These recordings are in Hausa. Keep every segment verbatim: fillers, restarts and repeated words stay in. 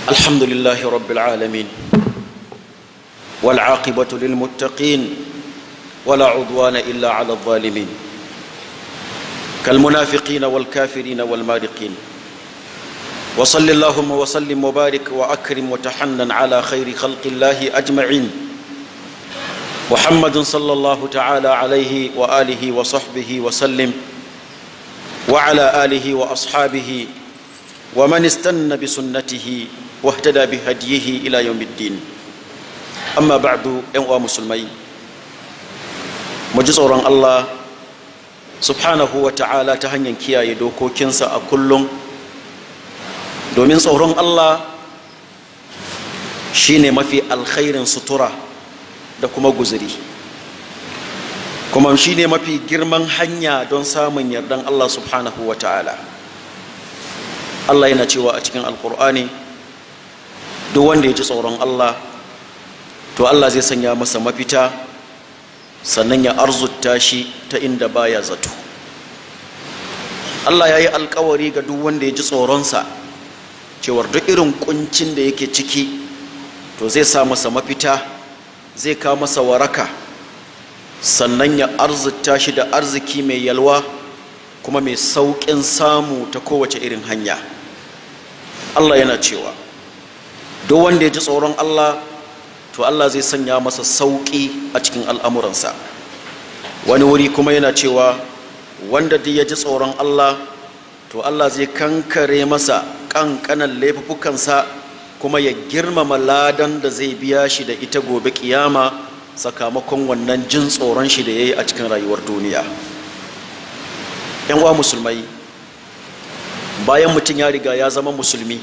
الحمد لله رب العالمين والعاقبة للمتقين ولا عدوان إلا على الظالمين كالمنافقين والكافرين والمارقين وصل اللهم وسلم وبارك وأكرم وتحنن على خير خلق الله أجمعين محمد صلى الله تعالى عليه وآله وصحبه وسلم وعلى آله وأصحابه ومن استنى بسنته واهتدى بهديه إلى يوم الدين أما بعد أيها المسلمين مجزورا الله سبحانه وتعالى تهنين كيا يدوكو كنسا أكلهم domin tsoron Allah shine mafi alkhairin sutura da kuma guzuri kuma shine mafi girman hanya don samun yardan Allah subhanahu wa ta'ala. Allah yana cewa a cikin alkur'ani duk wanda ya ji tsoron Allah to Allah zai sanya masa mafita sannan ya arzuta shi ta inda baya zato. Allah ya yi alkawari ga duk wanda ya ji tsoronsa cewar duk irin kuncin da yake ciki to zai sa masa mafita, zai kawo masa waraka, sannan ya arzuta shi da arziki mai yalwa kuma mai sauƙin samu ta kowace irin hanya. Allah yana cewa duk wanda ya ji tsoron Allah to Allah zai sanya masa sauƙi a cikin al'amuransa. Wani wuri kuma yana cewa wanda duk ya ji tsoron Allah to Allah zai kankare masa ƙanƙanan laifukansa kuma ya girmama ladan da zai biya shi da ita gobe kiyama sakamakon wannan jin tsoron shi da ya yi a cikin rayuwar duniya. ‘Yan uwa musulmai, bayan mutum ya riga ya zama musulmi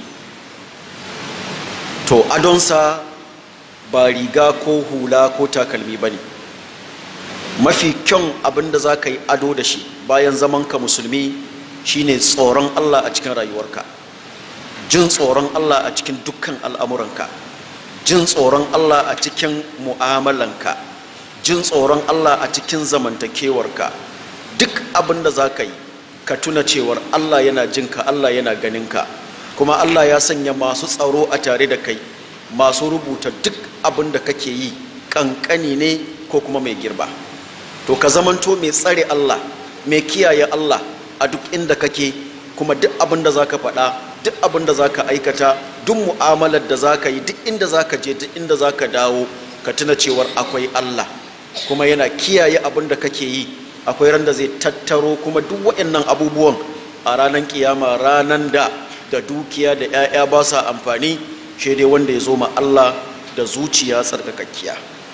to adonsa ba riga ko hula ko takalmi ba ne. Mafi kyan abin da za ka yi ado da shi bayan zamanka musulmi shine tsoron Allah a cikin rayuwarka, jin tsoron Allah a cikin dukkan al'amuranka, jin tsoron Allah a cikin mu'amalanka, jin tsoron Allah a cikin zamantakewarka. Duk abin da za ka yi ka tuna cewar Allah yana jinka, Allah yana ganinka, kuma Allah ya sanya masu tsaro a tare da kai, masu rubuta duk abin da kake yi ƙanƙani ne ko kuma mai girba. To ka zamanto mai tsare Allah, mai kiyaye Allah a duk inda kake, kuma duk abin da za ka faɗa, duk abin da za ka aikata, duk mu'amalar da za ka yi, duk inda za ka je, duk inda za ka dawo, ka tuna cewar akwai Allah kuma yana kiyaye abin da kake yi. Akwai ran da zai tattaro kuma duk waɗannan abubuwan a ranar kiyama, ranar da da dukiya da 'ya'ya ba sa amfani, shi dai wanda ya zo ma Allah da zuciya tsarkakakkiya.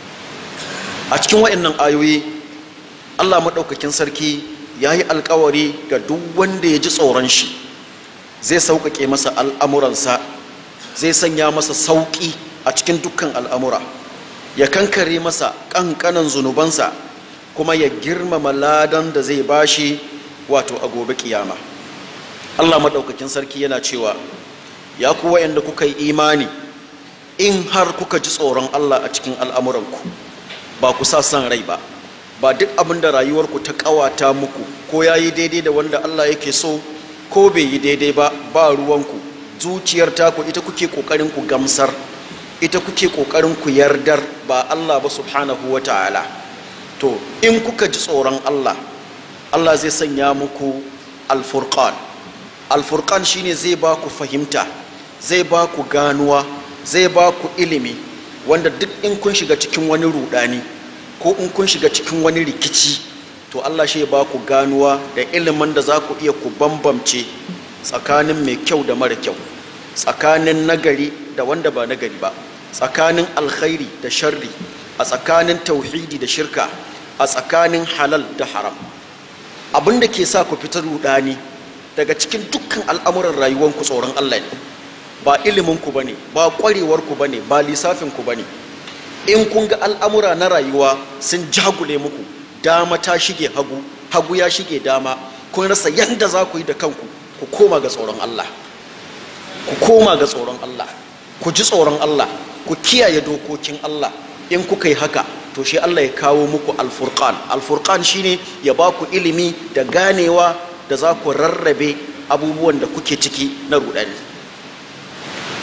A cikin waɗannan ayoyi Allah maɗaukakin sarki ya yi alkawari ga duk wanda ya ji tsoron shi zai sauƙaƙe masa al'amuransa, zai sanya masa sauƙi a cikin dukkan al'amura, ya kankare masa ƙanƙanan zunubansa kuma ya girmama ladan da zai bashi wato a gobe kiyama. Allah maɗaukakin sarki yana cewa ya ku wa'anda kuka yi imani, in har kuka ji tsoron Allah a cikin al'amuranku, ba ku sa son rai ba, ba duk abin da rayuwarku ta ƙawata muku ko ya yi daidai da wanda Allah yake so ko bai yi daidai ba, ba ruwanku. Zuciyar taku ita kuke ƙoƙarin ku gamsar, ita kuke ƙoƙarin ku yardar, ba Allah ba subhanahu wa ta'ala. To in kuka ji tsoron Allah, Allah zai sanya muku alfurqan. Alfurqan shine zai ba ku fahimta, zai ba ku ganuwa, zai ba ku ilimi, wanda duk in kun shiga cikin wani rudani ko in kun shiga cikin wani rikici, to Allah shi ya ba ku ganuwa da ilimin da za ku iya ku bambamce tsakanin mai kyau da mara kyau, tsakanin nagari da wanda ba nagari ba, tsakanin alkhairi da sharri, a tsakanin tauhidi da shirka, a tsakanin halal da haram. Abin da ke sa ku fitar rudani daga cikin dukkan al'amuran rayuwanku tsoron Allah ne, ba iliminku ba ne, ba ƙwarewarku ba ne, ba lissafinku ba ne. In kun ga al'amura na rayuwa sun jagule muku, dama ta shige hagu, hagu ya shige dama, kun rasa yadda za ku yi da kanku, ku koma ga tsoron Allah, ku koma ga tsoron Allah, ku ji tsoron Allah, ku kiyaye dokokin Allah. In kuka yi haka to shi Allah ya kawo muku alfurqan. Alfurqan shine ya ba ku ilimi da ganewa da za ku rarrabe abubuwan da kuke ciki na rudani.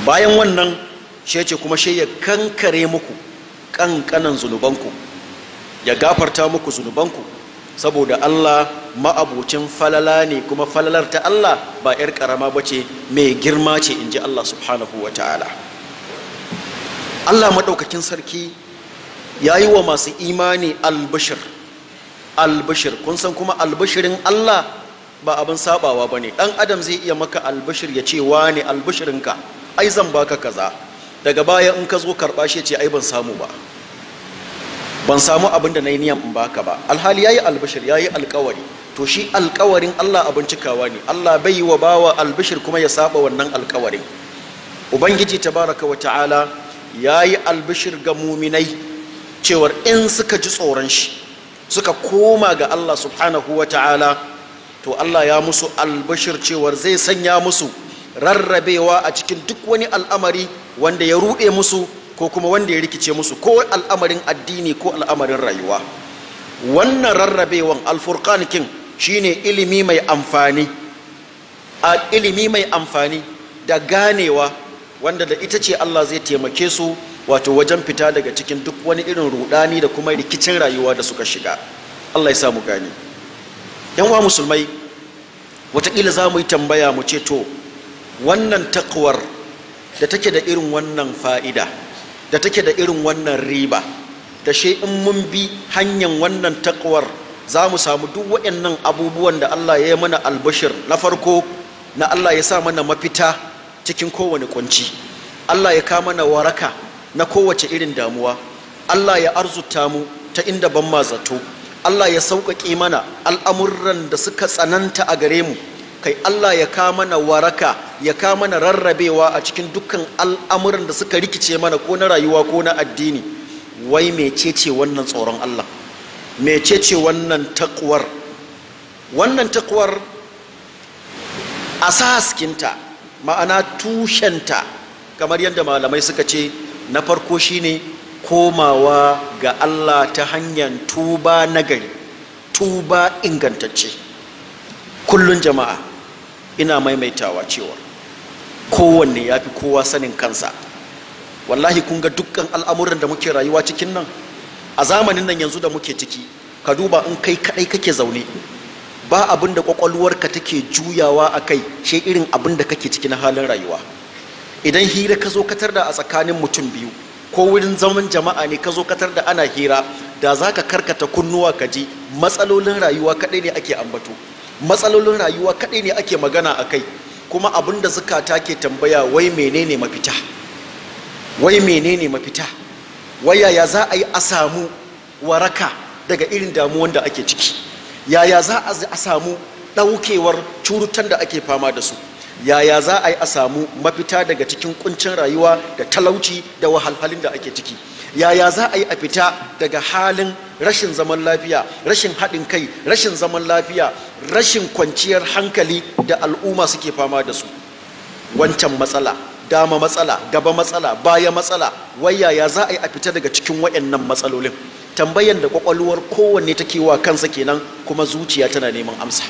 bayan wannan shi ya ce kuma shi ya kankare muku kankanan zunubanku, ya gafarta muku zunubanku, saboda Allah ma'abucin falala ne, kuma falalar ta Allah ba 'yar karama bace, mai girma ce, inji Allah subhanahu wa ta'ala. Allah maɗaukakin sarki ya yi wa masu imani albishir albishir kun san kuma albishirin Allah ba abin sabawa ba ne. ɗan adam zai iya maka albishir ya ce wane albishirinka ai zan baka kaza, daga baya in ka zo karɓa shi ce ai ban samu ba, ban samu abin da na yi niyan in baka ba, alhali ya yi albishir, ya yi alkawari. To shi alkawarin Allah abin cikawa ne, Allah bai yi wa bawa albishir kuma ya saba wannan alkawarin. Ubangiji tabaraka wa ta'ala ya yi albishir ga muminai cewar in suka ji tsoron shi suka koma ga Allah subhanahu wa ta'ala, to Allah ya musu albishir cewar zai sanya musu rarrabewa a cikin duk wani al'amari wanda ya ruɗe musu ko kuma wanda ya rikice musu, ko al'amarin addini ko al'amarin rayuwa. Wannan rarrabewan alfurqan king shine ilimi mai amfani, a ilimi mai amfani da ganewa wanda da ita ce Allah zai taimake su wato wajen fita daga cikin duk wani irin rudani da kuma rikicin rayuwa da suka shiga. Allah ya samu gani. Yan uwa musulmai, wataƙila za mu yi tambaya mu ce to wannan takwar da take da irin wannan fa'ida, da take da irin wannan riba, da shi in mun bi hanyar wannan takwar za mu samu duk waɗannan abubuwan da Allah ya yi mana albashir. Na farko na Allah ya sa mana mafita cikin kowane kunci, Allah ya kama mana waraka na kowace irin damuwa, Allah ya arzuta mu ta inda ban ma zato, Allah ya sauƙaƙe mana al'amuran da suka tsananta a gare mu, kai Allah ya kama mana waraka, ya kama mana rarrabewa a cikin dukkan al'amuran da suka rikice mana ko na rayuwa ko na addini. Wai mecece wannan tsoron Allah, mecece wannan takwar? Wannan takwar asaskinta, ma'ana tushenta, kamar yadda malamai suka ce, na farko shine komawa ga Allah ta hanyar tuba nagari, tuba ingantacce. Kullun jama'a ina maimaitawa cewa kowanne ya fi kowa sanin kansa. Wallahi kun ga dukkan al'amuran da muke rayuwa cikin nan a zamanin nan yanzu da muke ciki, ka duba in kai kadai kake zaune, ba abin da kwakwalwarka take juyawa a kai shi irin abin da kake ciki na halin rayuwa. Idan hira ka zo katar da a tsakanin mutum biyu ko wurin zaman jama'a ne ka zo katar da ana hira, da za ka karkata kunnuwa ka ji matsalolin rayuwa kadai ne ake ambato, matsalolin rayuwa kadai ne ake magana a kai, kuma abin da zukata ke tambaya wai menene mafita, wai menene mafita, wai yaya za a yi a samu waraka daga irin damuwan da ake ciki, yaya za a samu ɗaukewar curutan da ake fama da su, yaya za a yi a samu mafita daga cikin kuncin rayuwa da talauci da wahalhalin da ake ciki, yaya za a yi a fita daga halin rashin zaman lafiya, rashin haɗin kai, rashin zaman lafiya, rashin kwanciyar hankali da al'umma suke fama da su. Wancan matsala, dama matsala, gaba matsala, baya matsala, wai yaya za a yi a fita daga cikin waɗannan matsalolin? Tambayan da kwakwalwar kowanne take wa kansa kenan, kuma zuciya tana neman amsa.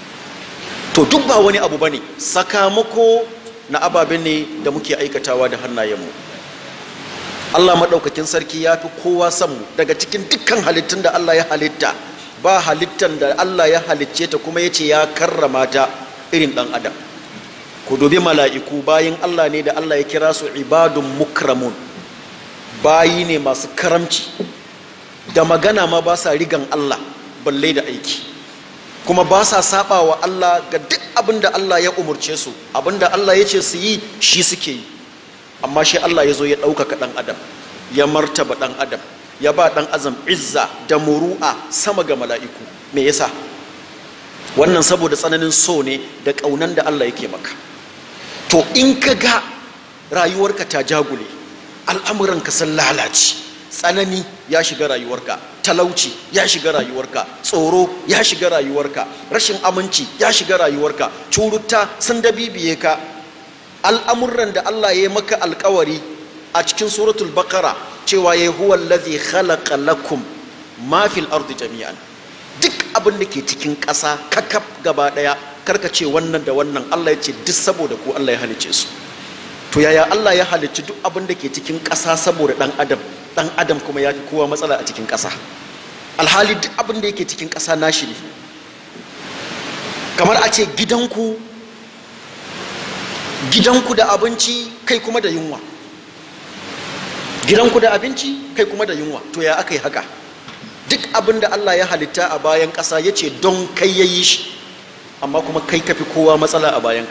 To duk ba wani abu bane, sakamako na ababen ne da muke aikatawa da hannayenmu. Allah maɗaukakin sarki ya fi kowa san mu daga cikin dukkan halittun da Allah ya halitta, ba halittan da Allah ya halicce ta kuma yace ya karrama ta irin ɗan adam. Ku dubi mala'iku, bayin Allah ne da Allah ya kira su ibadun mukramun, bayi ne masu karamci, da magana ma ba sa rigan Allah balle da aiki, kuma ba sa saba wa Allah ga duk abin da Allah ya umurce su, abin da Allah ya ce su yi shi suke yi. Amma shi Allah ya zo ya ɗaukaka ɗan adam, ya martaba ɗan adam, ya ba ɗan azam izza da muru'a sama ga mala'iku. Me yasa? Wannan saboda tsananin so ne da ƙaunan da Allah yake maka. To in ka ga rayuwarka ta jagule, al'amuranka sun lalace, tsanani ya shiga rayuwarka, talauci ya shiga rayuwarka, tsoro ya shiga rayuwarka, rashin aminci ya shiga rayuwarka, curuta sun dabibiye ka, al'amuran da Allah ya yi maka alkawari a cikin suratul baqara cewa ya huwa allazi khalaqa lakum ma fil ardi jami'an, duk abin da ke cikin ƙasa kakaf gaba ɗaya, karka ce wannan da wannan, Allah ya ce duk saboda ku Allah ya halice su. to yaya Allah ya halicci duk abin da ke cikin ƙasa saboda ɗan adam ɗan adam kuma ya fi kowa matsala a cikin ƙasa, alhali duk abin da yake cikin ƙasa nashi ne. Kamar a ce gidanku gidanku da abinci kai kuma da yunwa, gidanku da abinci kai kuma da yunwa, to ya aka yi haka? Duk abin da Allah ya halitta a bayan ƙasa ya ce don kai ya yi shi, amma kuma kai kafi kowa matsala a bayan ƙasa.